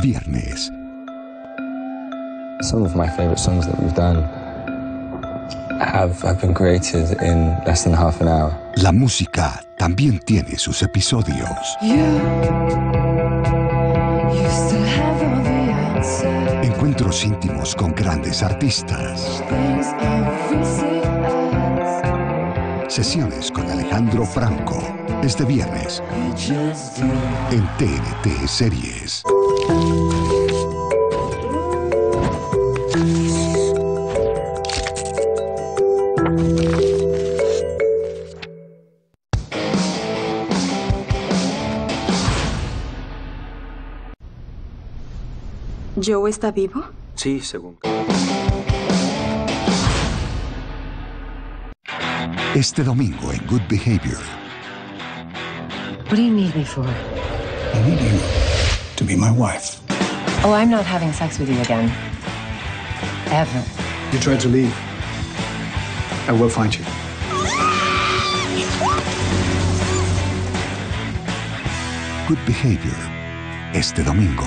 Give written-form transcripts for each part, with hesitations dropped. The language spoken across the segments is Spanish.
Viernes. Some of my favorite songs that we've done have been created in less than half an hour. La música también tiene sus episodios. Encuentros íntimos con grandes artistas. Sesiones con Alejandro Franco. Este viernes en TNT Series. ¿Joe está vivo? Sí, según. Este domingo en Good Behavior. What do you need me for? I need you to be my wife. Oh, I'm not having sex with you again. Ever. You tried to leave. I will find you. Good Behavior. Este domingo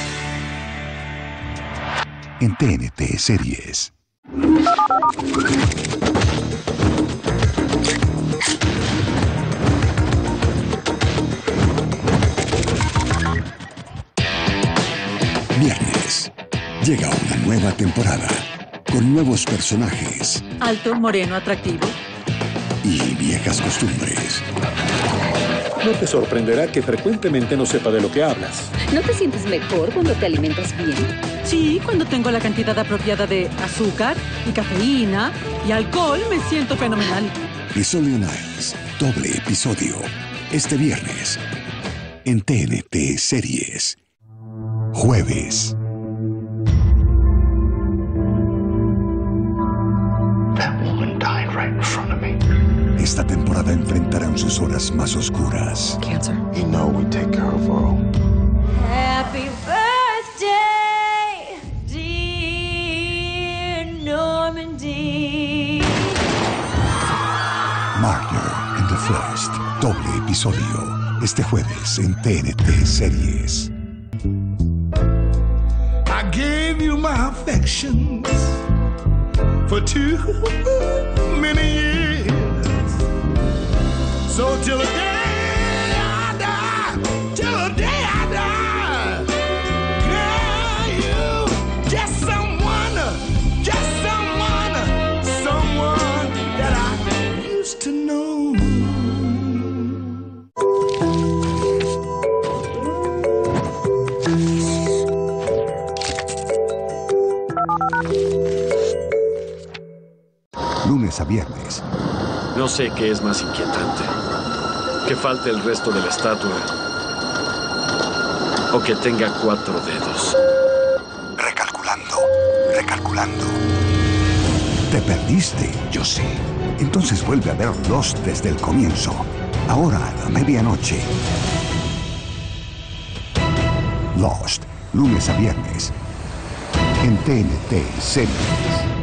en TNT Series. Viernes. Llega una nueva temporada con nuevos personajes. Alto, moreno, atractivo. Y viejas costumbres. No te sorprenderá que frecuentemente no sepa de lo que hablas. ¿No te sientes mejor cuando te alimentas bien? Sí, cuando tengo la cantidad apropiada de azúcar y cafeína y alcohol, me siento fenomenal. Rizzoli on Ice, doble episodio. Este viernes en TNT Series. Jueves. That woman died right in front of me. Esta temporada enfrentarán sus horas más oscuras. Cancer. You know we take care of our own. Happy birthday, dear Normandy. Murder in the First, doble episodio. Este jueves en TNT Series. I gave you my affections for too many years. So till the day I die, till the day I die, girl, you just someone that I used to know. Lunes a viernes. No sé qué es más inquietante. Que falte el resto de la estatua. O que tenga 4 dedos. Recalculando. ¿Te perdiste? Yo sé. Entonces vuelve a ver Lost desde el comienzo. Ahora a la medianoche. Lost, lunes a viernes. En TNT Series.